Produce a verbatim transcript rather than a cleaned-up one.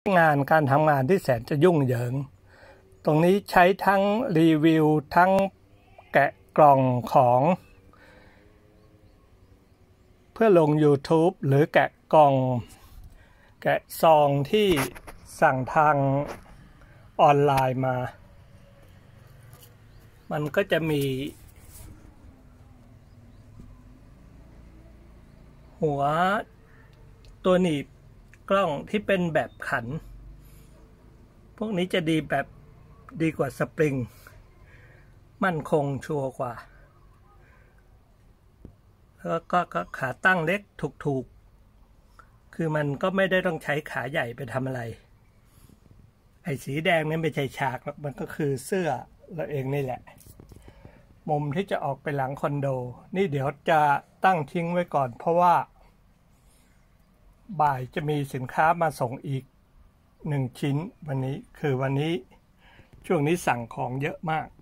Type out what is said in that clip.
งานการทำงานที่แสนจะยุ่งเหยิงตรงนี้ใช้ทั้งรีวิวทั้งแกะกล่องของเพื่อลง YouTube หรือแกะกล่องแกะซองที่สั่งทางออนไลน์มามันก็จะมีหัวตัวหนีบกล้องที่เป็นแบบขันพวกนี้จะดีแบบดีกว่าสปริงมั่นคงชัวร์กว่าแล้วก็ขาตั้งเล็กถูกๆคือมันก็ไม่ได้ต้องใช้ขาใหญ่ไปทำอะไรไอ้สีแดงนี่ไม่ใช่ฉากมันก็คือเสื้อเราเองนี่แหละมุมที่จะออกไปหลังคอนโดนี่เดี๋ยวจะตั้งทิ้งไว้ก่อนเพราะว่าบ่ายจะมีสินค้ามาส่งอีกหนึ่งชิ้นวันนี้คือวันนี้ช่วงนี้สั่งของเยอะมาก